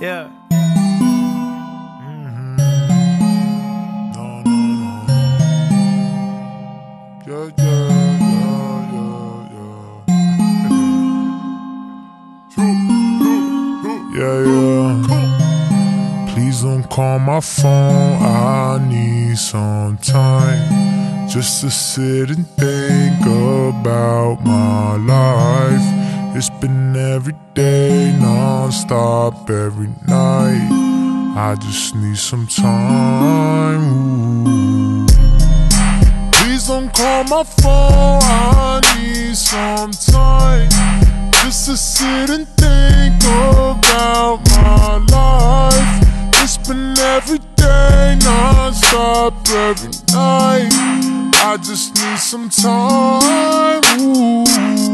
Yeah. No, no, no. Yeah, yeah, yeah, yeah, yeah. Yeah. Please don't call my phone, I need some time just to sit and think about my life. It's been every day, non-stop, every night. I just need some time. Ooh. Please don't call my phone, I need some time just to sit and think about my life. It's been every day, non-stop, every night. I just need some time. Ooh.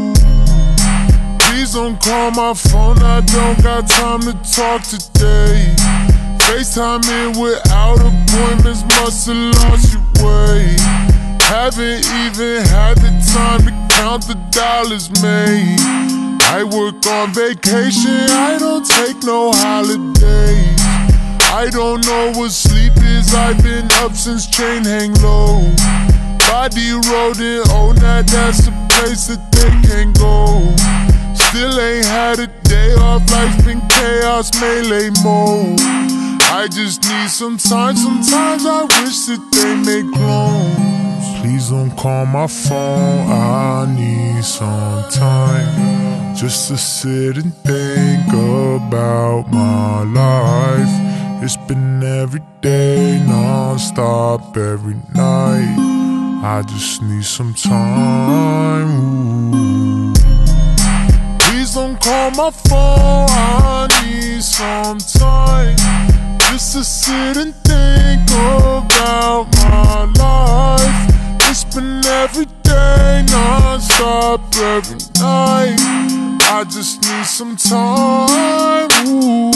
Please don't call my phone, I don't got time to talk today. FaceTiming without appointments, must've lost your way. Haven't even had the time to count the dollars made. I work on vacation, I don't take no holidays. I don't know what sleep is, I've been up since chain hang low. Body rolling, oh now that's the place that they can go. Still ain't had a day off, life's been chaos, melee mode. I just need some time, sometimes I wish that they make clones. Please don't call my phone, I need some time just to sit and think about my life. It's been every day, non-stop, every night. I just need some time. Ooh. Please don't call my phone, I need some time just to sit and think about my life. It's been every day, non-stop, every night. I just need some time. Ooh.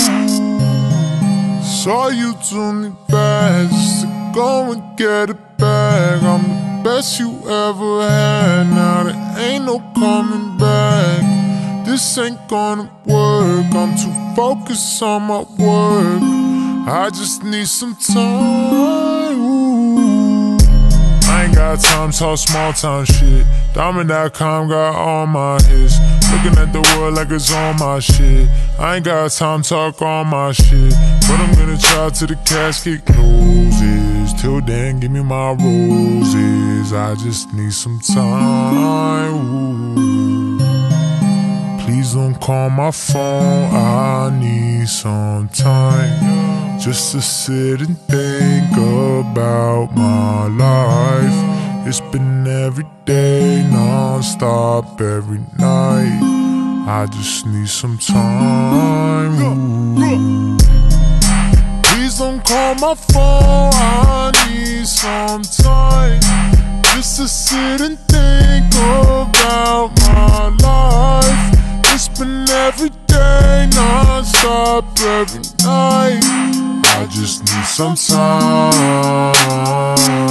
Saw you do me bad just to go and get it back. I'm the best you ever had, now there ain't no coming back. This ain't gonna work, I'm too focused on my work. I just need some time. Ooh. I ain't got time to talk small town shit. Diamond.com got all my hits. Looking at the world like it's on my shit. I ain't got time to talk all my shit, but I'm gonna try till the casket closes. Till then, give me my roses. I just need some time. Ooh. Please don't call my phone, I need some time just to sit and think about my life. It's been every day, non-stop, every night. I just need some time. Ooh. Please don't call my phone, I need some time just to sit and think about my life. It's been every day, non-stop, every night. I just need some time.